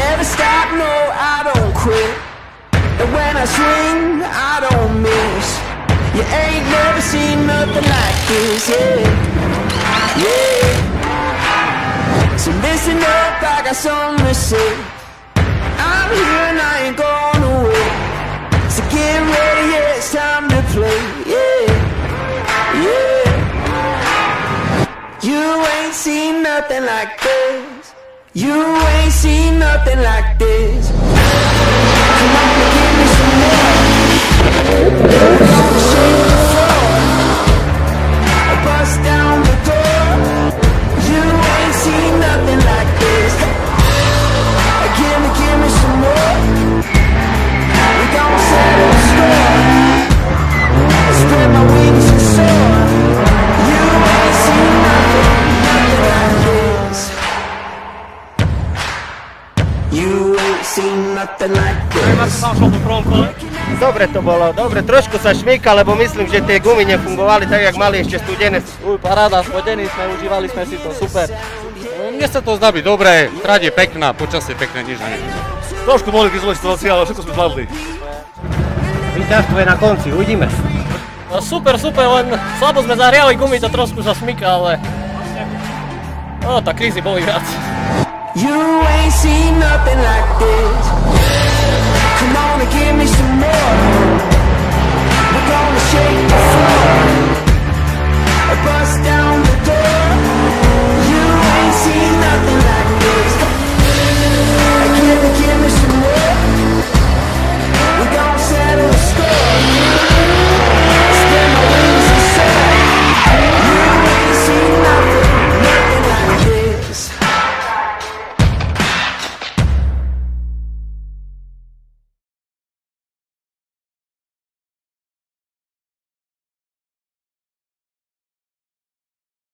never stop, no, I don't quit. And when I swing, I don't miss. You ain't never seen nothing like this, yeah, yeah. So listen up, I got something to say. I'm here and I ain't going away. So get ready, yeah, it's time to play, yeah, yeah. You ain't seen nothing like this. You ain't seen nothing like this. Come on and give me some more. Don't shake the floor. Bust down the door. You ain't seen nothing like this. Give me some more. We gon' settle the score. Spread my wings and soar. You ain't seen nothing like this. You ain't seen nothing like this. Dobre to bolo, dobre, trošku sa šmíka, lebo myslím, že tie gumy nefungovali tak, jak mali ešte studené. Paráda, spodení sme, užívali sme si to, super. Mne sa to zdá byť dobré, trať je pekná, počasie pekné, nič nie. Trošku boli zlé situácie, ale všetko sme zvládli. Víťazstvo je na konci, uvidíme. No super, len slabo sme zahriali gumy, to trošku sa šmíka, ale... No, tak krízy boli viac. You ain't seen nothing like this. Come on and give me some more. We're gonna shake